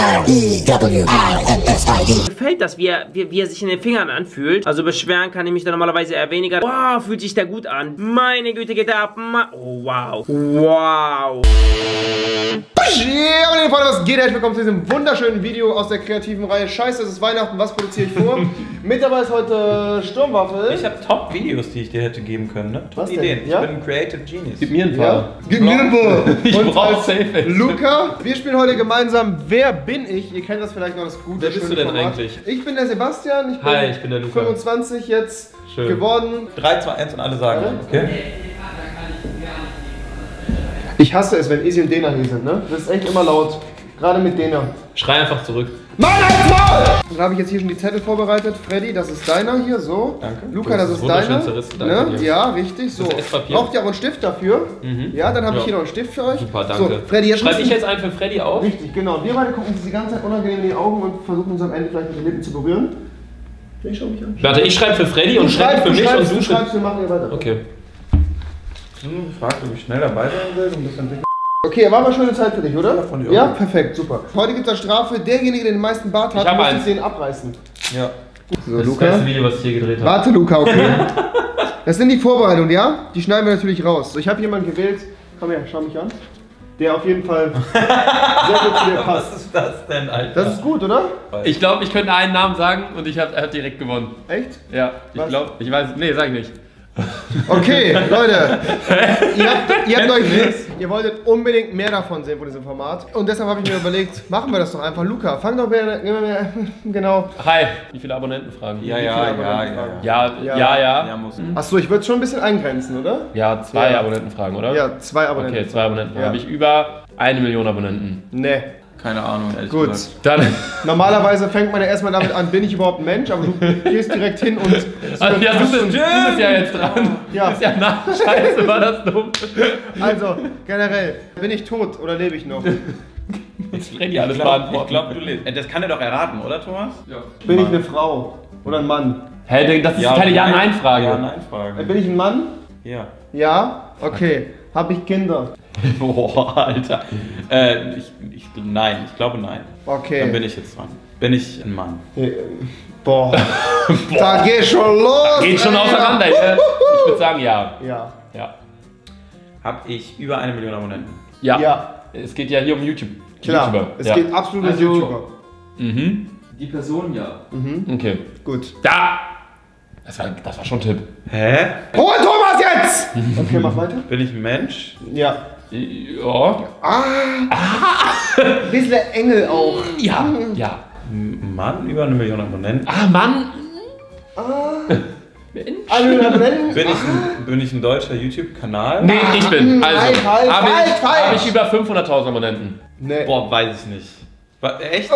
R-E-W-I-N-S-I-D. Gefällt das, wie er sich in den Fingern anfühlt. Also beschweren kann ich mich da normalerweise eher weniger. Wow, fühlt sich der gut an. Meine Güte, geht der ab. Oh, wow. Wow. Ja, meine Freunde, was geht? Herzlich willkommen zu diesem wunderschönen Video aus der kreativen Reihe Scheiße, es ist Weihnachten, was produziere ich vor? Mit dabei ist heute Sturmwaffel. Ich habe Top-Videos, die ich dir hätte geben können, ne? Top-Ideen. Ja? Ich bin ein Creative Genius. Gib mir ein paar. Ja? Gib mir ein paar. Ich Und brauch als Safe. Luca, wir spielen heute gemeinsam Wer bin ich? Ihr kennt das vielleicht noch, das gute. Wer bist du denn eigentlich? Ich bin der Sebastian, Hi, ich bin der Luca. 25 jetzt Schön. geworden. 3, 2, 1 und alle sagen, okay? Ich hasse es, wenn Easy und Dena hier sind, ne? Das ist echt immer laut. Gerade mit Dena. Schrei einfach zurück. Mann, halt's Maul! Dann habe ich jetzt hier schon die Zettel vorbereitet. Freddy, das ist deiner hier, so. Danke. Luca, das ist wunderschön deiner. zerrissen, danke dir. Ja, richtig, so. Das ist Esspapier. Braucht ihr auch einen Stift dafür? Ja, dann habe ich Ja. hier noch einen Stift für euch. Super, danke. So, Freddy, jetzt Schreibe ich müssen- jetzt einen für Freddy auf? Richtig, genau. Und wir beide gucken uns die ganze Zeit unangenehm in die Augen und versuchen uns am Ende vielleicht mit den Lippen zu berühren. Ich schau mich an. Warte, ich schreibe für Freddy und Freddy für mich und du du schreibst, wir machen hier weiter. Okay. Du fragst, ob ich schnell dabei sein will, ein bisschen dicker. Okay, war mal schöne Zeit für dich, oder? von dir Ja, auch. perfekt, super. Heute gibt es eine Strafe. Derjenige, der den meisten Bart hat, Ich hab muss eins. sich den abreißen. Ja. So, Das ist das beste Video, was ich je gedreht habe. Warte, Luca, okay? Das sind die Vorbereitungen, ja? Die schneiden wir natürlich raus. So, ich habe jemanden gewählt. Komm her, schau mich an. Der auf jeden Fall sehr gut zu dir passt. Was ist das denn, Alter? Das ist gut, oder? Ich glaube, ich könnte einen Namen sagen und er hat direkt gewonnen. Echt? Ja, ich Was? glaube, ich weiß, nee, sag ich nicht. Okay, Leute. Ihr wolltet unbedingt mehr davon sehen von diesem Format. Und deshalb habe ich mir überlegt, machen wir das doch einfach. Luca, fang doch mehr, genau. Hi. Wie viele Abonnenten fragen? Ja. Ja. Muss. Achso, ich würde schon ein bisschen eingrenzen, oder? Ja, 2 Ja. Abonnenten fragen, oder? Ja, 2 Abonnenten. Okay, 2 Abonnenten. Ja. Habe ich über 1 Million Abonnenten. Nee. Keine Ahnung, ehrlich Gut. gesagt. Dann. Normalerweise fängt man ja erstmal damit an, bin ich überhaupt ein Mensch? Aber du gehst direkt hin und. Also, ja, du bist ja jetzt dran. Ja. Du bist ja nach. Scheiße, war das dumm. Also, generell, bin ich tot oder lebe ich noch? Jetzt Freddy alles Ich beantworten. glaube, du lebst. Das kann er doch erraten, oder, Thomas? Ja. Bin ich eine Frau oder ein Mann? Hä, das ist keine Ja-Nein-Frage. Ja-Nein-Frage. Bin ich ein Mann? Ja. Ja? Okay. Habe ich Kinder? Boah, Alter. Nein, ich glaube nein. Okay. Dann bin ich jetzt dran. Bin ich ein Mann? Boah. Da geht schon los! Geht schon Alter. auseinander. Ich würde sagen ja. Ja. Ja. Hab ich über 1 Million Abonnenten? Ja. Ja. Es geht ja hier um YouTube. Klar. YouTuber. Es Ja. geht absolut um Also- YouTuber. Mhm. Die Person ja. Okay. Gut. Da! Das war schon ein Tipp. Hä? Hol Thomas jetzt! Okay, mach weiter. Bin ich ein Mensch? Ja. Ja. Ein bisschen der Engel auch. Ja. Ja. Ein Mann über 1 Million Abonnenten? Ah, Mann! Alle Abonnenten? Bin ich ein deutscher YouTube-Kanal? Nee, ich bin. Also, halt, habe ich über 500.000 Abonnenten. Nee. Boah, weiß ich nicht. Echt?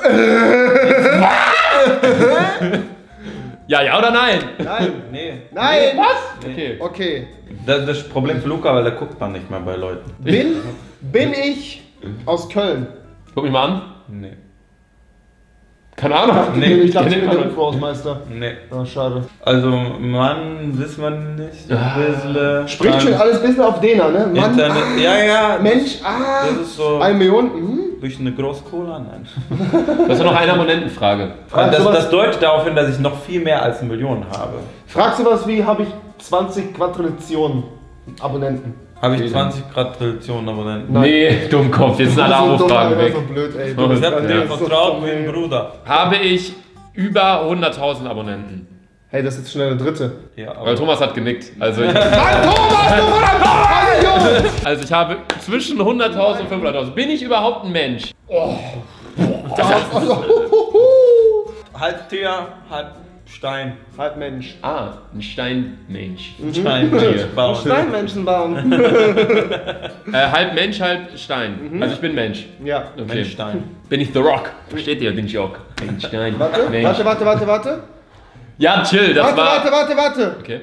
Ja oder nein? Nein. Nee. Nein! Was? Okay. Okay. Das Problem für Luca, weil da guckt man nicht mehr bei Leuten. Bin ich aus Köln? Guck mich mal an. Nee. Keine Ahnung. Nee, ich dachte, ich bin kenn der den Info-Hausmeister. Nee. Oh, schade. Also, Mann, wissen wir nicht. Bisschen. Spricht schon alles bisschen auf Dena, ne? Mann, Internet. Ja. Mensch, Das ist so. 1 Million? Durch eine große Cola? Nein. Das ist noch eine Abonnentenfrage. Das deutet darauf hin, dass ich noch viel mehr als 1 Million habe. Fragst du was wie, habe ich 20 Quadrillionen Abonnenten? Habe ich 20 Trillionen Abonnenten? Nein. Nee, Dummkopf, jetzt sind alle Abo-Fragen weg. So blöd, ey. Oh, Ich hab dir so vertraut dumm, wie ein ey. Bruder. Habe ich über 100.000 Abonnenten. Hey, das ist jetzt schnell der dritte. Ja, Weil Thomas hat genickt. Also ich, Mann, Thomas, du Vollidiot! also ich habe zwischen 100.000 und 500.000. Bin ich überhaupt ein Mensch? Halb Tier, halb Stein. Halt Mensch. Ah, ein Steinmensch. Stein. Steinmenschenbaum. Halb Mensch, halb Stein. Also ich bin Mensch. Ja. Okay. Mensch, Stein. Bin ich The Rock? Versteht ihr den Joke? Ein Stein. Warte, Mensch. warte. Ja, chill, das war... Warte. Okay.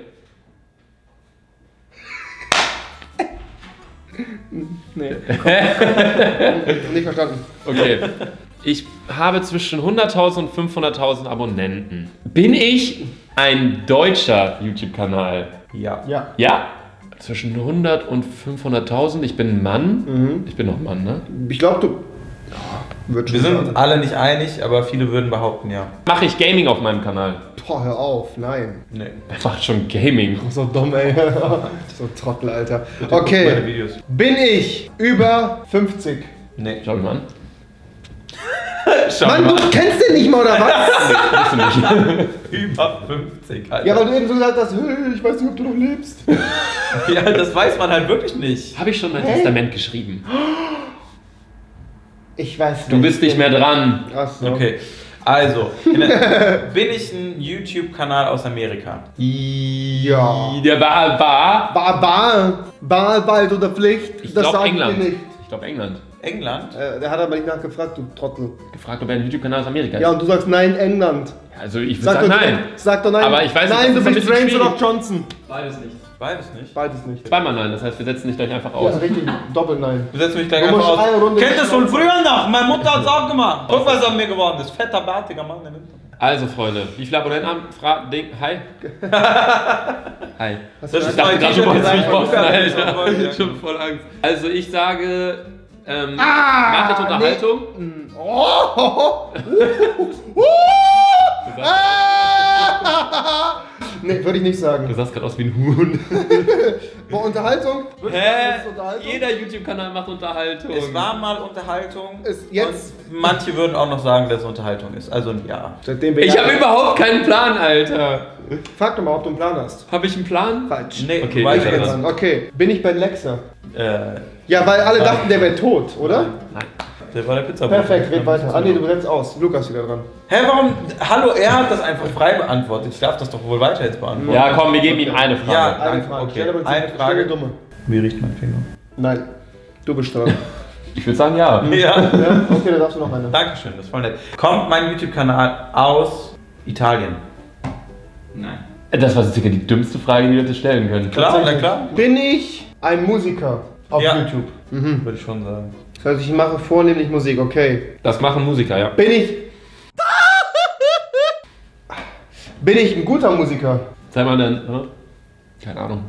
Nee. Nicht verstanden. Okay. Ich habe zwischen 100.000 und 500.000 Abonnenten. Bin ich ein deutscher YouTube-Kanal? Ja. Ja. Ja? Zwischen 100 und 500.000. Ich bin ein Mann. Ich bin noch ein Mann, ne? Ich glaube, du. Wird Wir schon sind sein. uns alle nicht einig, aber viele würden behaupten, ja. Mache ich Gaming auf meinem Kanal? Boah, hör auf, nein. Nee. Wer macht schon Gaming? So dumm, ey. So Trottel, Alter. Meine Okay. Videos. Bin ich über 50? Nee. Schau mich mal an. Mann, du kennst den nicht mal, oder was? Bist du nicht? Über 50, Alter. Ja, weil du eben so gesagt hast, "Hey, ich weiß nicht, ob du noch lebst. Ja, das weiß man halt wirklich nicht. Habe ich schon mein Testament geschrieben. Ich weiß nicht. Du bist nicht mehr dran. Achso. Okay. Also, bin ich ein YouTube-Kanal aus Amerika? Ja. Der war. Bald oder Pflicht? Ich das glaube sagen England. wir nicht. Ich glaube England. England? Der hat aber nicht nachgefragt, du Trottel. Gefragt, ob er ein YouTube-Kanal aus Amerika ist. Ja, und du sagst nein, England. Also ich würde sagen nein. Sag doch nein. Aber ich weiß nicht, nein, das du ist ein bist bisschen Reigns oder schwierig. Johnson. Beides nicht. Beides nicht. Beides nicht. Zweimal nein, das heißt, wir setzen dich gleich einfach Ja, aus. richtig. Doppel nein. Du setzt mich gleich Du einfach musst aus. eine Runde Kennt es von nicht früher noch? Meine Mutter hat es auch gemacht. Guck, was an mir geworden ist. Fetter, bärtiger Mann. Der nimmt. Also Freunde, wie viele Abonnenten haben? Hi. Hi. Das Das ist ist Ich dachte mein gerade, T-Shirt du wolltest mich gesagt, boxen, Luca, Alter. ja. Schon voll Angst. Also ich sage, macht jetzt Unterhaltung. Nee, würde ich nicht Du sagen. sahst gerade aus wie ein Huhn. Boah, Unterhaltung? Würdest du sagen, das ist Unterhaltung? Jeder YouTube-Kanal macht Unterhaltung. Es war mal Unterhaltung. Ist jetzt- Und manche würden auch noch sagen, dass es Unterhaltung ist. Also ja. Seitdem wir Ich ja- habe überhaupt keinen Plan, Alter. Frag doch mal, ob du einen Plan hast. Habe ich einen Plan? Falsch. Nee, Okay, weiß Ich ich bin ja, nicht. dran. Okay, bin ich bei Lexa? Äh, Ja, weil alle dachten, der wäre tot, oder? Nein. der war der Pizza. Perfekt, red weiter. Ah nee, du setzt aus. Lukas wieder dran. Hä, warum? Hallo, er hat das einfach frei beantwortet. Ich darf das doch wohl weiter jetzt beantworten. Ja, komm, wir geben ihm eine Frage. Ja. Eine Danke, Frage. okay. Stell aber Eine Frage. Dumme. Wie riecht mein Finger? Nein. Du bist dran. Ich würde sagen ja. Ja. Ja? Okay, dann darfst du noch eine. Dankeschön, das ist voll nett. Kommt mein YouTube-Kanal aus Italien? Nein. Das war sicher die dümmste Frage, die wir hätte stellen können. Klar, na klar. Bin ich ein Musiker auf Ja. YouTube? Würde ich schon sagen. Das heißt, ich mache vornehmlich Musik, okay. Das machen Musiker, ja. Bin ich... Bin ich ein guter Musiker? Sei mal dann, oder? Keine Ahnung.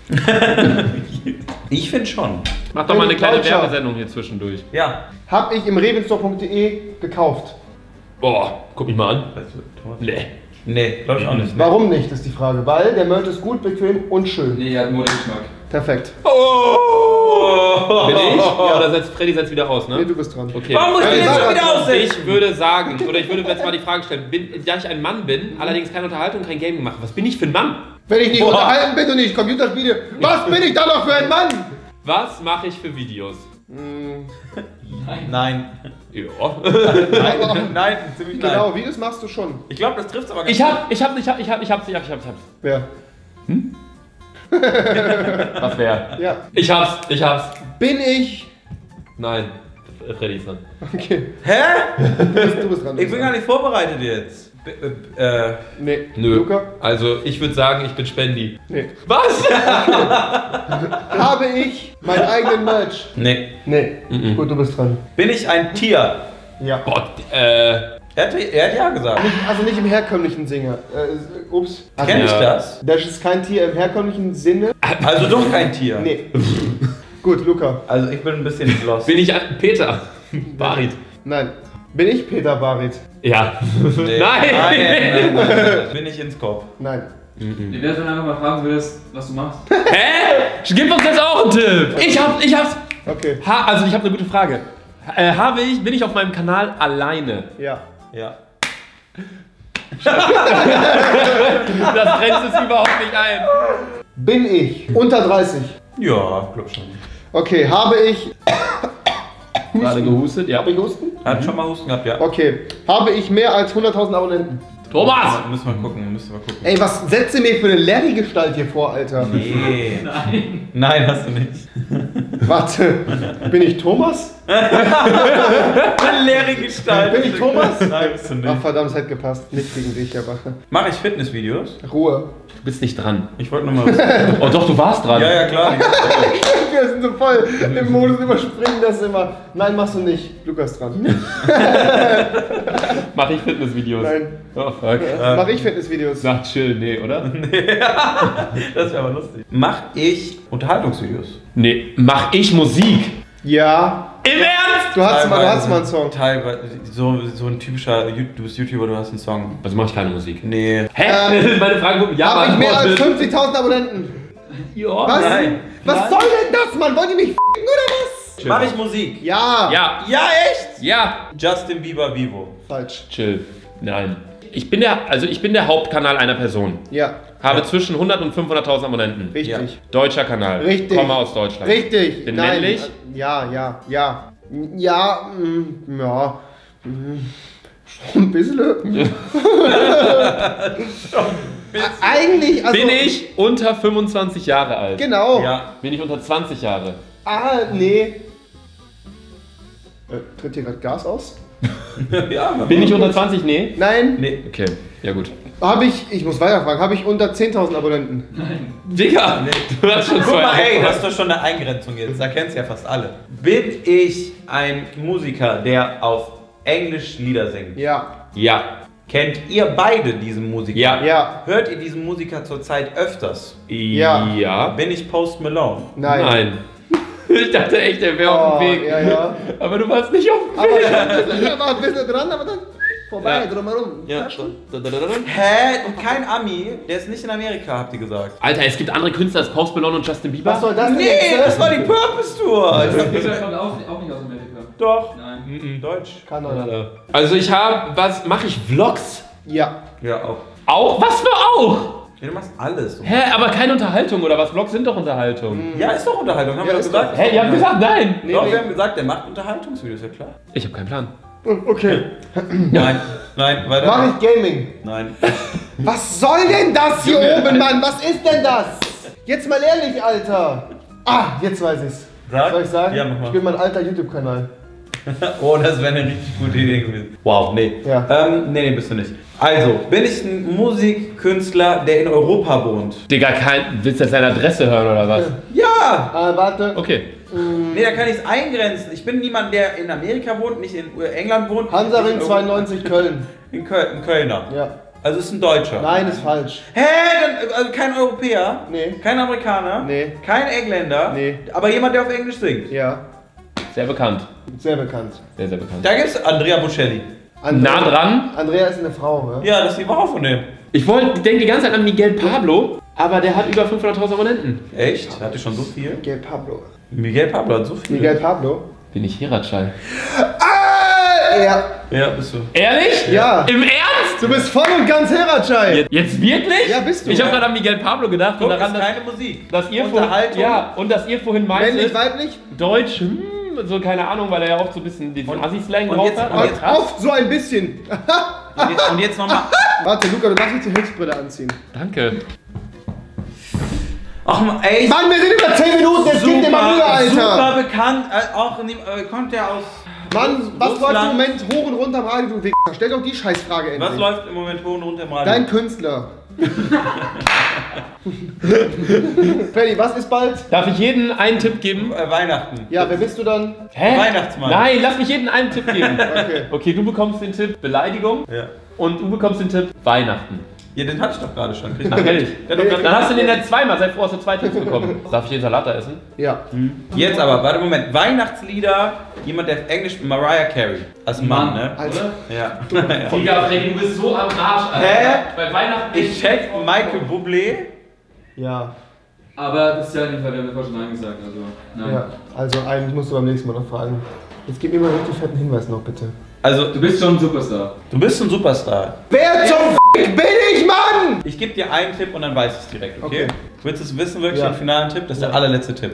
Ich finde schon. Mach doch mal eine kleine Deutscher. Werbesendung hier zwischendurch. Ja. Hab ich im revenstore.de gekauft? Boah, guck mich mal an. Nee. Nee, glaube ich auch nicht. Nee. Warum nicht, ist die Frage. Weil der Merch ist gut, bequem und schön. Nee, er hat Modegeschmack. Perfekt. Oh! Bin ich? Ja, oder setzt Freddy setzt wieder aus, Nee, ne? du bist dran. Okay. Warum muss ich den jetzt schon wieder aussetzen? Ich würde sagen, oder ich würde jetzt mal die Frage stellen, da ich ein Mann bin, allerdings keine Unterhaltung, kein Gaming mache, was bin ich für ein Mann? Wenn ich nicht Boah. unterhalten bin und nicht Computer spiele, was bin ich da noch für ein Mann? Was mache ich für Videos? Nein. Ja. Nein, ziemlich nein. Genau, Videos machst du schon. Ich glaube, das trifft aber ganz Ich hab's. Wer? Was wär? Ja. Ich hab's. Bin ich... Nein. Freddy ist dran. Okay, Hä? du bist dran. Ich bin gar nicht vorbereitet jetzt. Nee. Nö. Luca? Also, ich würde sagen, ich bin Spendi. Nee. Was? Habe ich meinen eigenen Merch? Nee. Nee. Gut, du bist dran. Bin ich ein Tier? Ja. Boah, Er hat ja gesagt. Also nicht im herkömmlichen Sinne. Ups. Kenn ich Ja. das? Das ist kein Tier im herkömmlichen Sinne. Also doch kein Tier. Nee. Gut, Luca. Also ich bin ein bisschen lost. bin ich Peter? Barit. Nein. Bin ich Peter Barit? Ja. Nee. Nein. Nein. Bin ich ins Kopf. Nein. Wie wär's, wenn du einfach mal fragen würdest, was du machst? Hä? Gib uns jetzt auch einen Tipp. Ich hab's. Okay. Also, ich habe eine gute Frage. Bin ich auf meinem Kanal alleine? Ja. Ja. Das grenzt es überhaupt nicht ein. Bin ich unter 30? Ja, glaub schon. Okay. Habe ich... Gerade gehustet, ja. Habe ich Husten? Hat schon mal Husten gehabt, ja. Okay. Habe ich mehr als 100.000 Abonnenten? Thomas! Müssen wir gucken. Ey, was setzt ihr mir für eine Larry-Gestalt hier vor, Alter? Nee. Nein. Nein, hast du nicht. Warte. Bin ich Thomas? Eine leere Gestalt. Bin ich Thomas? Nein, bist du Ach nicht. verdammt, es hätte gepasst. Nicht gegen dich, aber... Mache ich Fitnessvideos? Ruhe. Du bist nicht dran. Ich wollte nur mal was. Oh doch, du warst dran. Ja, klar. Wir sind so voll im Modus, überspringen das immer. Nein, machst du nicht. Lukas dran. Mach ich Fitnessvideos? Nein. Oh fuck. Mach ich Fitnessvideos? Nach Chill, nee, oder? Das wäre aber lustig. Mach ich Unterhaltungsvideos? Nee. Mach ich Musik? Ja. Im Ernst? Du hast mal einen Song. Teilweise, so ein typischer, du bist YouTuber, du hast einen Song. Also mache ich keine Musik. Nee. Hä? Meine Frage, ja, Habe ich mehr als 50.000 Abonnenten? Ja. Was? Nein. Was soll denn das, Mann? Wollt ihr mich f***en oder was? Mach ich Musik? Ja. Ja. Ja, echt? Ja. Justin Bieber Vivo. Falsch. Chill. Nein. Ich bin der Hauptkanal einer Person. Ja. Habe zwischen 100 und 500.000 Abonnenten. Richtig. Deutscher Kanal. Richtig. Komme aus Deutschland. Richtig. Bin Nein. männlich. Ja. Ja. Schon ein bisschen. Eigentlich, also. Bin ich unter 25 Jahre alt? Genau. Ja. Bin ich unter 20 Jahre? Nee. Tritt hier gerade Gas aus? Ja, Bin ich unter 20? Nee. Nein. Nee. Okay, ja gut. Ich muss weiterfragen, habe ich unter 10.000 Abonnenten? Digga, du hast schon Guck zwei. mal, ey, das ist doch schon eine Eingrenzung jetzt. Da kennst ja fast alle. Bin ich ein Musiker, der auf Englisch Lieder singt? Ja. Ja. Kennt ihr beide diesen Musiker? Ja. Ja. Hört ihr diesen Musiker zurzeit öfters? Ja. Ja. Bin ich Post Malone? Nein. Nein. Ich dachte echt, er wäre auf dem Weg. Ja. Aber du warst nicht auf dem Aber Weg. ich war ein bisschen dran, aber dann vorbei, Ja. drumherum. Ja. Hä? Und kein Ami? Der ist nicht in Amerika, habt ihr gesagt. Alter, es gibt andere Künstler als Post Malone und Justin Bieber. Was soll das denn Nee, jetzt? das war die Purpose Tour. Dieser kommt auch nicht aus Amerika. Doch. Nein. Deutsch. Kanada. Also ich habe, mache ich Vlogs? Ja. Ja, auch. Auch? Was für auch? Ja, du machst alles. Hä, aber keine Unterhaltung oder was? Vlogs sind doch Unterhaltung. Ja, ist doch Unterhaltung, haben Ja, wir doch ist gesagt. Hä, ihr habt gesagt nein. Doch, wir haben gesagt, der macht Unterhaltungsvideos, ja klar. Ich habe keinen Plan. Okay. Nein, weiter. Mach ich Gaming. Nein. Was soll denn das hier oben, Mann? Was ist denn das? Jetzt mal ehrlich, Alter. Jetzt weiß ich's. Sag. Soll ich sagen? Ja, mach mal. Ich bin mein alter YouTube-Kanal. Oh, das wäre eine richtig gute Idee gewesen. Wow, nee. Ja. Nee, bist du nicht. Also, bin ich ein Musikkünstler, der in Europa wohnt? Digga, willst du jetzt seine Adresse hören oder was? Ja! Warte. Okay. Nee, da kann ich es eingrenzen. Ich bin niemand, der in Amerika wohnt, nicht in England wohnt. Hansaring nicht in 92 Köln. In Köln, ein Kölner. Ja. Also ist ein Deutscher. Nein, ist falsch. Hä? Dann, also kein Europäer? Nee. Kein Amerikaner? Nee. Kein Engländer? Nee. Aber jemand, der auf Englisch singt? Ja. Sehr bekannt. Sehr bekannt. Sehr, sehr bekannt. Da gibt's Andrea Bocelli. Nah dran. Andrea ist eine Frau, ne? Ja, das ist die Frau von dem. Ich denke die ganze Zeit an Miguel Pablo, aber der hat über 500.000 Abonnenten. Echt? Hat die schon so viel? Miguel Pablo. Miguel Pablo hat so viel. Miguel Pablo? Bin ich Hiratschall? Ja. Ja, bist du. Ehrlich? Ja. Im Ernst? Du bist voll und ganz Heratschei. Jetzt wirklich? Ja, bist du. Ich habe gerade an Miguel Pablo gedacht Guck, und das daran, ist keine Musik. dass ihr Unterhaltung. und dass ihr vorhin Männlich, meintet, weiblich? Deutsch, so keine Ahnung, weil er ja oft so ein bisschen diesen Assi-Slang und drauf jetzt- hat. und aber jetzt- krass. Oft so ein bisschen. Und jetzt nochmal. Warte, Luca, du darfst nicht die Hilfsbrille anziehen. Danke. Ach, ey. Mann, wir sind über 10 Minuten, jetzt gib dir mal Mühe, Alter. Super bekannt. Kommt der aus. Mann, was läuft im Russland? Moment hoch und runter im Radio, du Wichser? Stell doch die Scheißfrage endlich. Was läuft im Moment hoch und runter im Radio? Dein Künstler. Freddy, was ist bald? Darf ich jedem einen Tipp geben? Weihnachten. Ja, wer bist du dann? Hä? Weihnachtsmann. Nein, lass mich jedem einen Tipp geben. Okay. Okay, du bekommst den Tipp Beleidigung Ja. und du bekommst den Tipp Weihnachten. Ja, den hatte ich doch gerade schon. Ach, ehrlich? Der hat doch gerade- Dann hast du den jetzt zweimal, sei froh, hast du 2 Tipps bekommen. Darf ich den Salat da essen? Ja. Jetzt aber, warte Moment. Weihnachtslieder, jemand der auf Englisch, Mariah Carey. Als Mann, ne? Alter. Ja. Digga, Freddy, du bist so am Arsch, Alter. Hä? Bei Weihnachten... Ich check Michael Bublé. Ja. Aber das ist ja nicht, weil der hat schon Nein gesagt, also nein. Ja. Also eigentlich musst du beim nächsten Mal noch fragen. Jetzt gib mir mal einen richtig fetten Hinweis noch, bitte. Also, Du bist schon ein Superstar. du bist ein Superstar. Wer zum Fick bin ich, Mann? Ich gebe dir einen Tipp und dann weißt du es direkt, okay? Okay. Willst du es wissen, wirklich, Ja. den finalen Tipp? Das ist Ja. der allerletzte Tipp.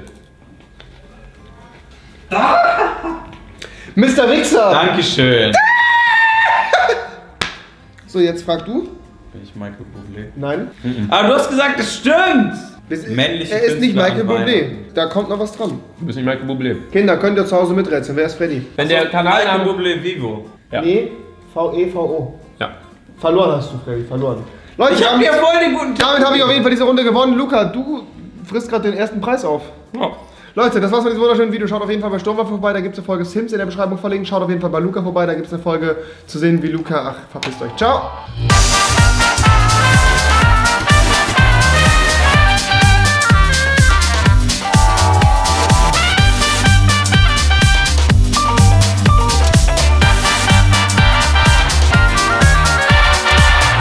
Mr. Wichser. Dankeschön. So, jetzt frag du. Bin ich Michael Bublé? Nein. Aber du hast gesagt, es stimmt! Männliche Er ist nicht Künstler Michael an Bublé. Weihnachten. Da kommt noch was dran. Du bist nicht Michael Bublé. Kinder, könnt ihr zu Hause miträtseln. Wer ist Freddy? Wenn der Michael Kanalname... Bublé Vivo. Ja. Nee, V-E-V-O. Ja. Verloren hast du, Freddy, verloren. Leute, Ich hab dir voll den guten Tipp. damit habe ich auf jeden Fall diese Runde gewonnen. Luca, du frisst gerade den ersten Preis auf. Ja. Leute, das war's von diesem wunderschönen Video. Schaut auf jeden Fall bei Sturmwaffe vorbei, da gibt es eine Folge Sims in der Beschreibung verlinkt. Schaut auf jeden Fall bei Luca vorbei, da gibt es eine Folge zu sehen, wie Luca... Ach, verpisst euch. Ciao!